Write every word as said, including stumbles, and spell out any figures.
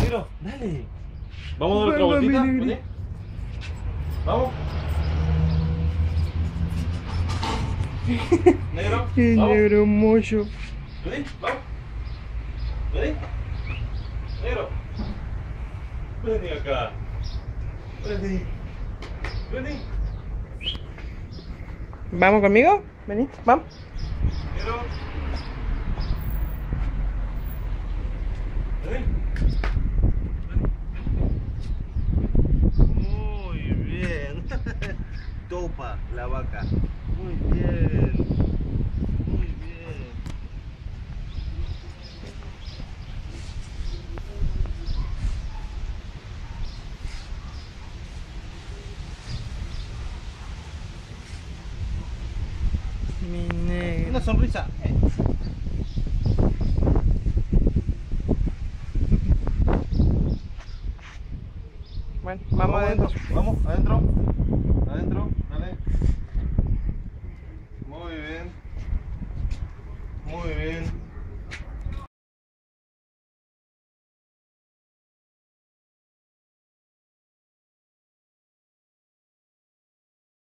negro, dale. Vamos a dar otra vueltita, vení. Vamos. Negro, El vamos. negro mocho. Vení, vamos. Vení. Negro. Vení acá. Vení. Vení. ¿Vamos conmigo? Vení, vamos. Negro. Vení. Muy bien. Topa la vaca. Muy bien. Muy bien. Mi negro. Una sonrisa. Eh. Bueno, vamos adentro. Vamos, adentro. Adentro, dale. Muy bien. Muy bien.